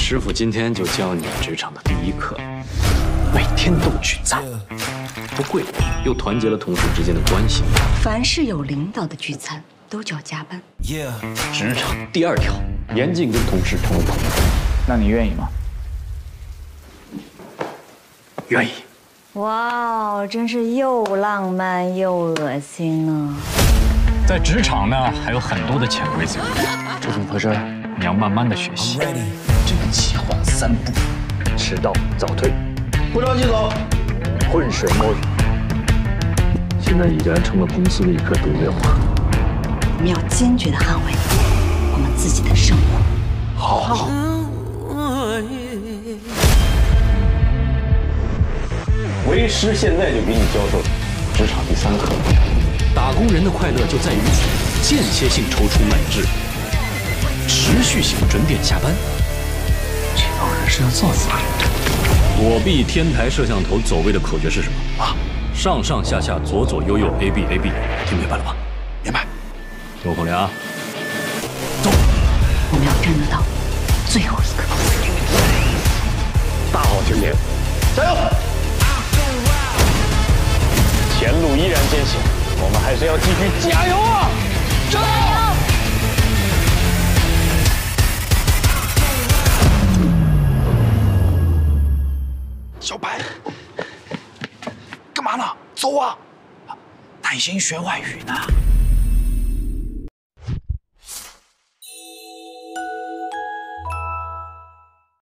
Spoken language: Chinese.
师傅今天就教你职场的第一课，每天都聚餐，不贵又团结了同事之间的关系。 凡是有领导的聚餐，都叫加班。 职场第二条，严禁跟同事成为朋友。 那你愿意吗？ 愿意。 哇哦，真是又浪漫又恶心啊！ 在职场呢，还有很多的潜规则， 这怎么回事？ 你要慢慢的学习。 这个企划3步： 迟到、早退、 不着急走， 浑水摸鱼。现在已然成了公司的一颗毒瘤。 我们要坚决的捍卫我们自己的生活。 好。 为师现在就给你教授职场第3课。 打工人的快乐就在于间歇性抽出买制，持续性准点下班。 这帮人是要造反的。 躲避天台摄像头走位的口诀是什么啊？上上下下左左右右 A B A B， 听明白了吗？ 明白。 周口良，走。 我们要战斗到最后一个。 大好青年，加油！前路依然艰险，我们还是要继续加油啊！加油！ 小白，干嘛呢？走啊！耐心学外语呢。